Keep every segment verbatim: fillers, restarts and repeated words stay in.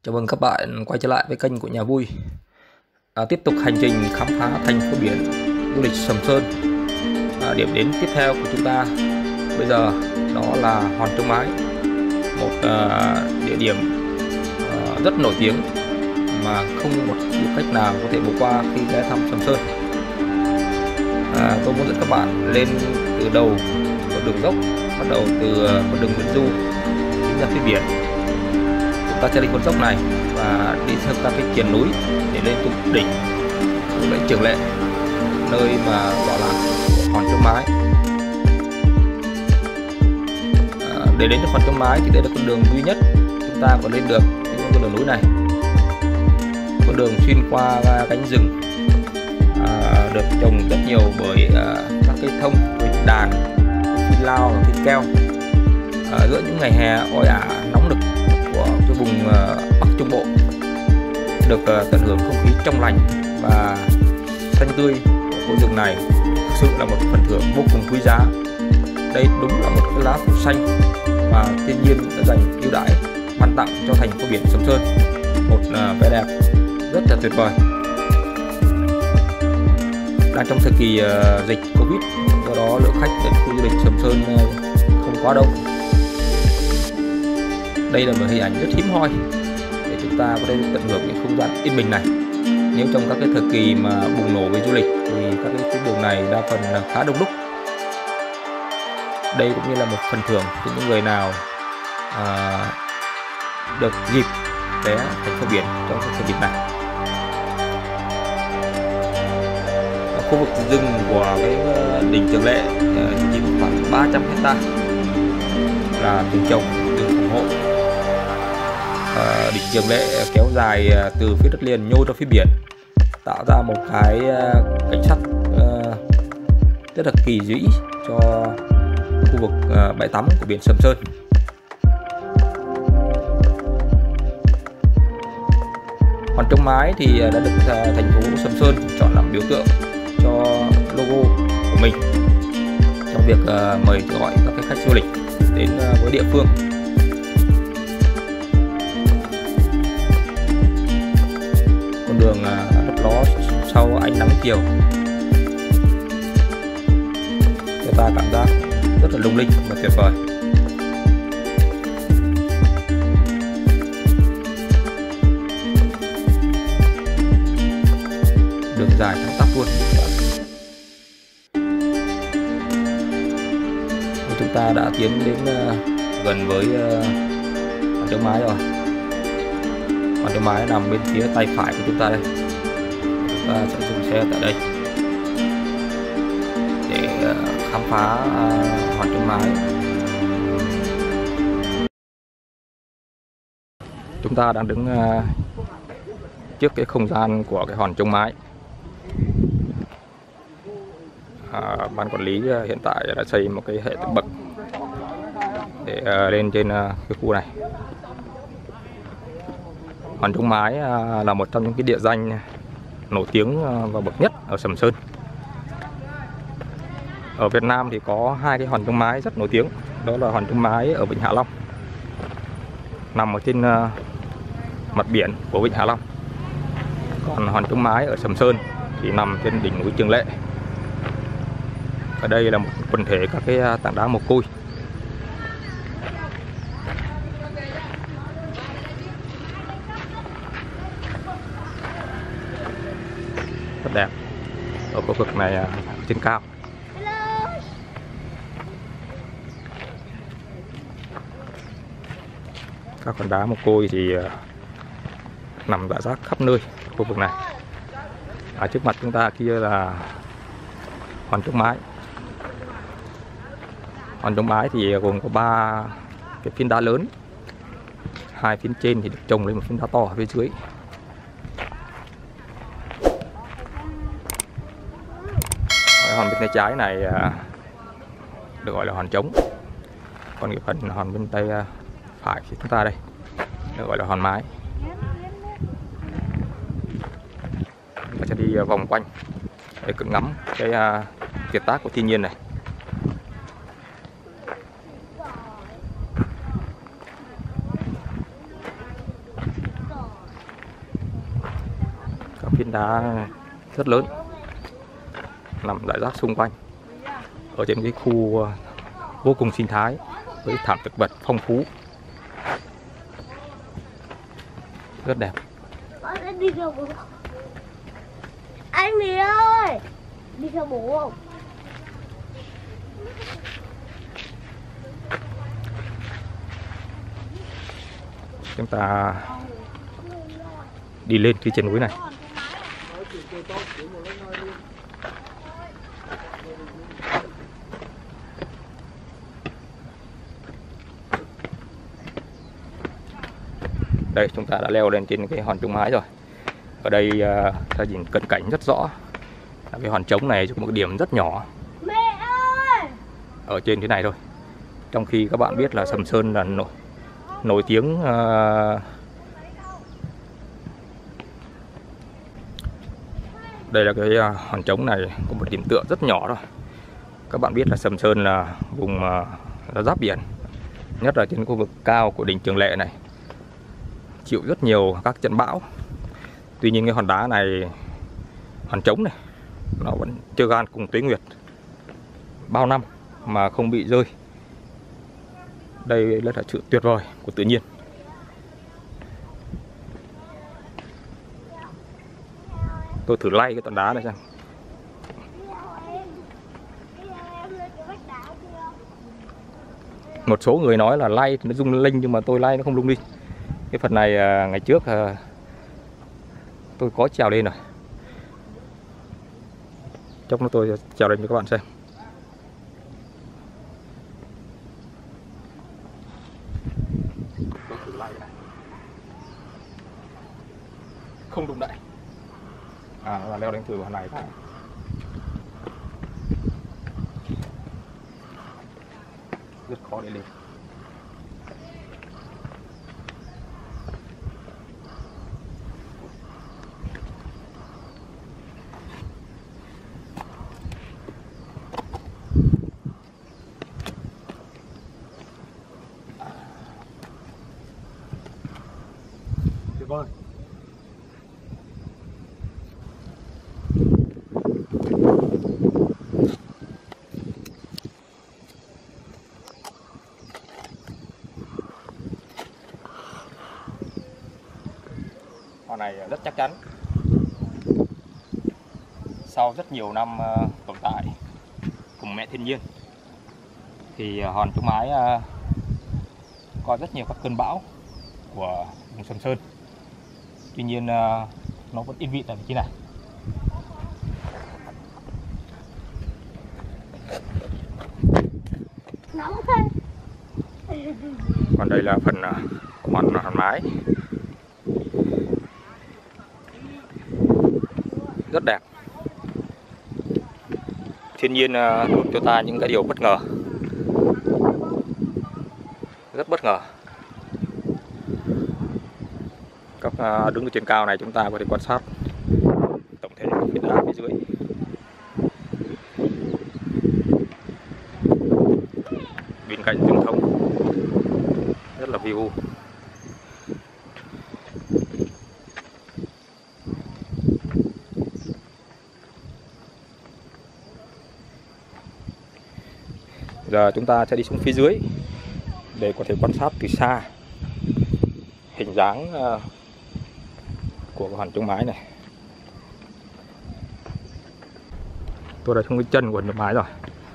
Chào mừng các bạn quay trở lại với kênh của Nhà Vui. à, Tiếp tục hành trình khám phá thành phố biển du lịch Sầm Sơn. à, Điểm đến tiếp theo của chúng ta bây giờ đó là Hòn Trống Mái, một à, địa điểm à, rất nổi tiếng mà không một du khách nào có thể bỏ qua khi ghé thăm Sầm Sơn. à, Tôi muốn dẫn các bạn lên từ đầu con đường dốc, bắt đầu từ con đường Nguyễn Du ra phía biển. Ta sẽ đi con dốc này và đi theo các cái triền núi để lên tới đỉnh của lẫy Trường Lệ, nơi mà tọa lạc của Hòn Trống Mái. À, để đến được Hòn Trống Mái thì đây là con đường duy nhất chúng ta có lên được con đường núi này. Con đường xuyên qua cánh rừng à, được trồng rất nhiều bởi à, các cây thông, cây đàn, phi lao, cây keo. À, giữa những ngày hè oi ả nóng nực của cái vùng uh, Bắc Trung Bộ, được uh, tận hưởng không khí trong lành và xanh tươi của khu rừng này thực sự là một phần thưởng vô cùng quý giá. Đây đúng là một cái lá phủ xanh mà thiên nhiên đã dành ưu đãi ban tặng cho thành phố biển Sầm Sơn, một uh, vẻ đẹp rất là tuyệt vời. Đang trong thời kỳ uh, dịch Covid, do đó lượng khách đến khu du lịch Sầm Sơn uh, không quá đông. Đây là một hình ảnh rất hiếm hoi để chúng ta có thể tận hưởng những không gian yên bình này. Nếu trong các cái thời kỳ mà bùng nổ về du lịch thì các cái tuyến đường này đa phần là khá đông đúc. Đây cũng như là một phần thưởng cho những người nào à, được dịp ghé thành phố biển trong cái thời điểm này. Ở khu vực rừng của cái đỉnh Trường Lệ chỉ khoảng ba trăm hecta là rừng trồng, rừng phòng hộ. À, đỉnh Trường Lệ kéo dài từ phía đất liền nhô ra phía biển, tạo ra một cái uh, cảnh sắc uh, rất là kỳ dĩ cho khu vực uh, bãi tắm của biển Sầm Sơn. Hòn Trống Mái thì đã được uh, thành phố Sầm Sơn chọn làm biểu tượng cho logo của mình trong việc uh, mời gọi các cái khách du lịch đến uh, với địa phương. Đường lấp ló sau ánh nắng chiều cho ta cảm giác rất là lung linh và tuyệt vời. Đường dài thẳng tắp luôn. Chúng ta đã tiến đến gần với Hòn Trống Mái rồi. Hòn Trống Mái nằm bên phía tay phải của chúng ta đây. Chúng ta sẽ dừng xe tại đây để khám phá Hòn Trống Mái. Chúng ta đang đứng trước cái không gian của cái Hòn Trống Mái. À, ban quản lý hiện tại đã xây một cái hệ bậc để lên trên cái khu này. Hòn Trống Mái là một trong những cái địa danh nổi tiếng và bậc nhất ở Sầm Sơn. Ở Việt Nam thì có hai cái Hòn Trống Mái rất nổi tiếng, đó là Hòn Trống Mái ở Vịnh Hạ Long, nằm ở trên mặt biển của Vịnh Hạ Long. Còn Hòn Trống Mái ở Sầm Sơn thì nằm trên đỉnh núi Trường Lệ. Ở đây là một quần thể các cái tảng đá mồ côi. Rất đẹp ở khu vực này trên cao. Các hòn đá mồ côi thì nằm rải rác khắp nơi khu vực này. Ở trước mặt chúng ta kia là Hòn Trống Mái. Hòn Trống Mái thì gồm có ba cái phiến đá lớn, hai phiến trên thì được trồng lên một phiến đá to ở phía dưới. Hòn bên tay trái này được gọi là hòn trống, còn cái phần hòn bên tay phải của chúng ta đây được gọi là hòn mái. Chúng ta sẽ đi vòng quanh để cùng ngắm cái kiệt tác của thiên nhiên này. hòn đá rất lớn nằm rải rác xung quanh ở trên cái khu vô cùng sinh thái với thảm thực vật phong phú, rất đẹp. Anh Mì ơi, đi theo bố không? Chúng ta đi lên cái trên núi này. Đây, chúng ta đã leo lên trên cái hòn trống mái rồi. Ở đây uh, ta nhìn cận cảnh rất rõ. Cái hòn trống này có một cái điểm rất nhỏ. Mẹ ơi! Ở trên thế này thôi. Trong khi các bạn biết là Sầm Sơn là nổi nổi tiếng uh, đây là cái uh, hòn trống này có một điểm tựa rất nhỏ thôi. Các bạn biết là Sầm Sơn là vùng uh, giáp biển, nhất là trên khu vực cao của đỉnh Trường Lệ này, chịu rất nhiều các trận bão. Tuy nhiên cái hòn đá này, hòn trống này, nó vẫn chơi gan cùng Tuế Nguyệt bao năm mà không bị rơi. Đây là sự tuyệt vời của tự nhiên. Tôi thử lay cái tảng đá này xem. Một số người nói là lay thì nó rung linh, nhưng mà tôi lay nó không rung đi. Cái phần này ngày trước tôi có trèo lên rồi. Chốc nữa tôi trèo lên cho các bạn xem. Tôi thử lay này. Không đụng đậy. À, là leo lên từ phần này thôi. Rất khó để lên. Tuyệt vời. Con này rất chắc chắn. Sau rất nhiều năm uh, tồn tại cùng mẹ thiên nhiên thì uh, hòn trống mái uh, có rất nhiều các cơn bão của vùng Sầm Sơn. Tuy nhiên uh, nó vẫn yên vị tại vị trí này. Còn đây là phần uh, hòn hòn mái rất đẹp. Thiên nhiên uh, cho ta những cái điều bất ngờ, rất bất ngờ. Các uh, đứng ở trên cao này chúng ta có thể quan sát tổng thể của phiến đá phía dưới. Bên cạnh rừng thông rất là vi u. Giờ chúng ta sẽ đi xuống phía dưới để có thể quan sát từ xa hình dáng của hòn trống mái này. Tôi đã xuống cái chân của hòn trống mái rồi.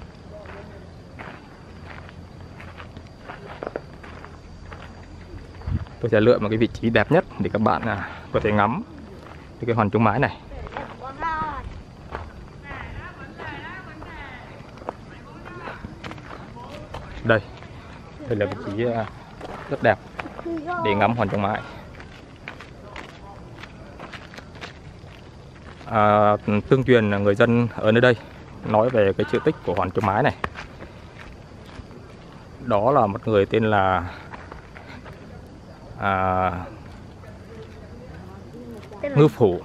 Tôi sẽ lựa một cái vị trí đẹp nhất để các bạn có thể ngắm cái hòn trống mái này. Đây, đây là vị trí rất đẹp để ngắm hòn trống mái. À, tương truyền là người dân ở nơi đây nói về cái sự tích của hòn trống mái này. Đó là một người tên là à, Ngư Phủ,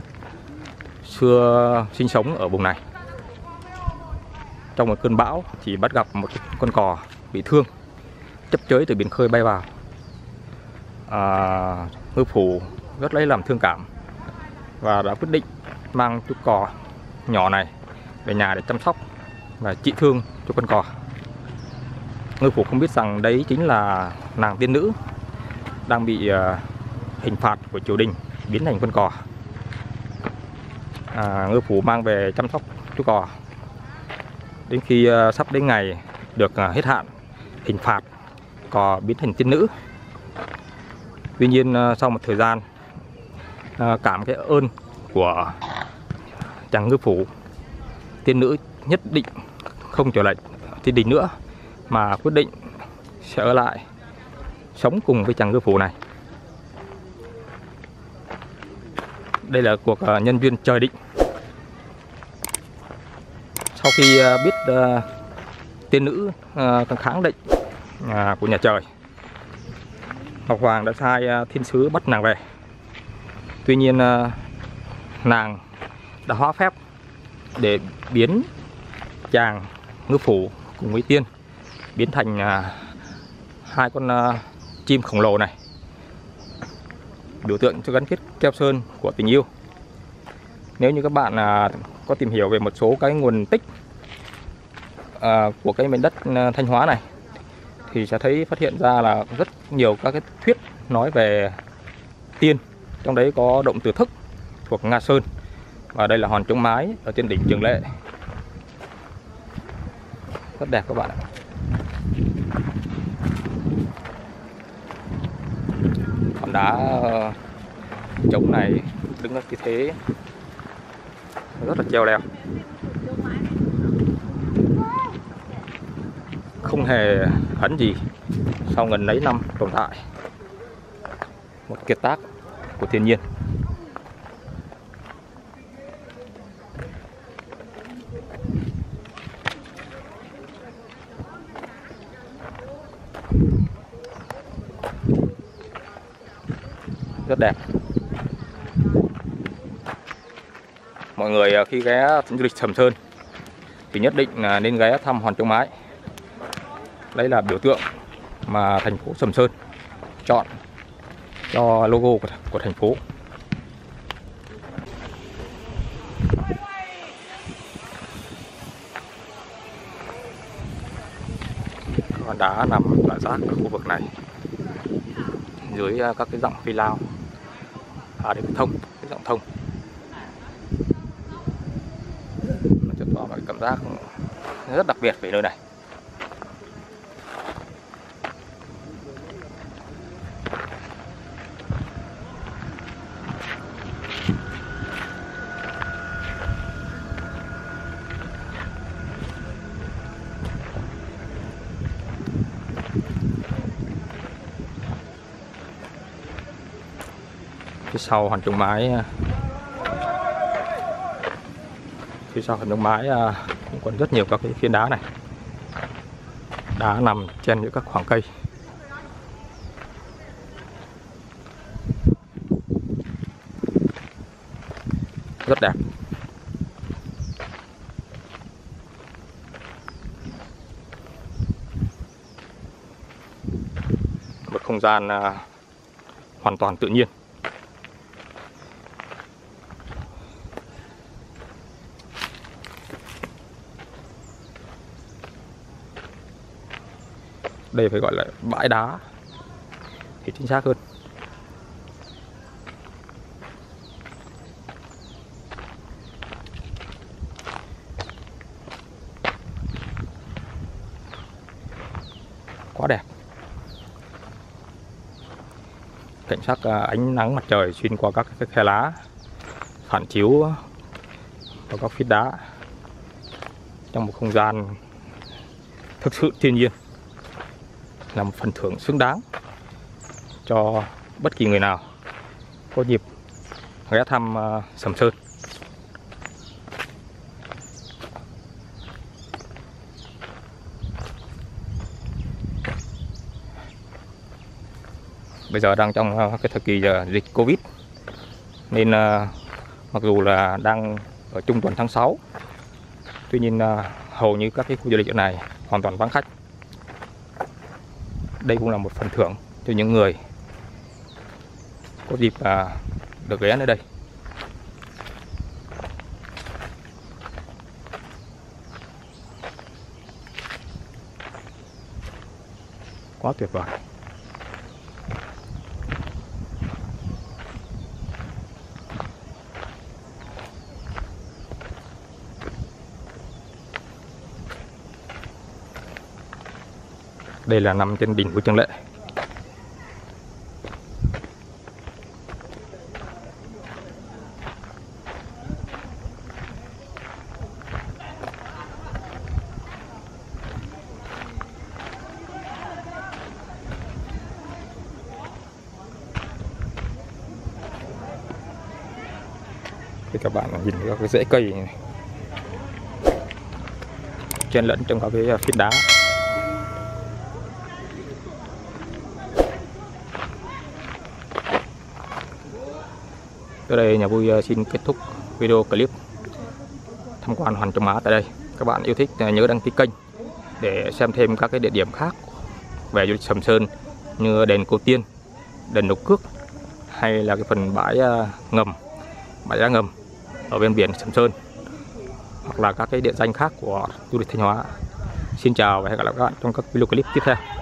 xưa sinh sống ở vùng này. Trong một cơn bão thì bắt gặp một con cò bị thương, chấp chới từ biển khơi bay vào. à, Ngư Phủ rất lấy làm thương cảm, và đã quyết định mang chú cò nhỏ này về nhà để chăm sóc và trị thương cho con cò. Ngư phủ không biết rằng đấy chính là nàng tiên nữ đang bị uh, hình phạt của triều đình biến thành con cò. À, ngư phủ mang về chăm sóc chú cò đến khi uh, sắp đến ngày được uh, hết hạn hình phạt, cò biến thành tiên nữ. Tuy nhiên uh, sau một thời gian uh, cảm cái ơn của chàng ngư phủ, tiên nữ nhất định không trở lại thiên đình nữa mà quyết định sẽ ở lại sống cùng với chàng ngư phủ này. Đây là cuộc uh, nhân duyên trời định. Sau khi uh, biết uh, tiên nữ uh, kháng lệnh uh, của nhà trời, Ngọc Hoàng đã sai uh, thiên sứ bắt nàng về. Tuy nhiên uh, nàng đã hóa phép để biến chàng ngư phủ cùng với tiên biến thành uh, hai con uh, chim khổng lồ này, biểu tượng cho gắn kết keo sơn của tình yêu. Nếu như các bạn uh, có tìm hiểu về một số cái nguồn tích uh, của cái miền đất uh, Thanh Hóa này thì sẽ thấy phát hiện ra là rất nhiều các cái thuyết nói về tiên, trong đấy có động Từ Thức thuộc Nga Sơn, và đây là hòn trống mái ở trên đỉnh Trường Lệ, rất đẹp các bạn ạ. Hòn đá uh, trống này đứng ở cái thế rất là treo leo, không hề hấn gì sau gần mấy năm tồn tại, một kiệt tác của thiên nhiên. Rất đẹp. Mọi người khi ghé du lịch Sầm Sơn thì nhất định là nên ghé thăm hòn trống mái. Đấy là biểu tượng mà thành phố Sầm Sơn chọn cho logo của, của thành phố. Hòn đá nằm rải rác ở khu vực này dưới các cái dòng phi lao, à đây cái thông, cái dòng thông. Nó cho tỏ một cảm giác rất đặc biệt về nơi này. Phía sau hòn trống mái, phía sau hòn trống mái cũng còn rất nhiều các cái phiến đá này, đá nằm chen giữa các khoảng cây. Rất đẹp. Một không gian uh, hoàn toàn tự nhiên. Đây phải gọi là bãi đá thì chính xác hơn. Quá đẹp. Cảnh sắc ánh nắng mặt trời xuyên qua các cái khe lá phản chiếu vào các phiến đá trong một không gian thực sự thiên nhiên, là một phần thưởng xứng đáng cho bất kỳ người nào có dịp ghé thăm uh, Sầm Sơn. Bây giờ đang trong uh, cái thời kỳ uh, dịch Covid nên uh, mặc dù là đang ở trung tuần tháng sáu, tuy nhiên uh, hầu như các cái khu du lịch này hoàn toàn vắng khách. Đây cũng là một phần thưởng cho những người có dịp à, được ghé nơi đây. quá tuyệt vời. Đây là nằm trên đỉnh của Trương Lệ. Thì các bạn nhìn thấy cái rễ cây này chen lẫn trong các cái phiến đá. Tới đây nhà vui xin kết thúc video clip tham quan Hòn Trong Á tại đây. Các bạn yêu thích nhớ đăng ký kênh để xem thêm các cái địa điểm khác về du lịch Sầm Sơn như đền Cô Tiên, đền Nộc Cước hay là cái phần bãi ngầm, bãi đá ngầm ở bên biển Sầm Sơn, hoặc là các cái địa danh khác của du lịch Thanh Hóa. Xin chào và hẹn gặp lại các bạn trong các video clip tiếp theo.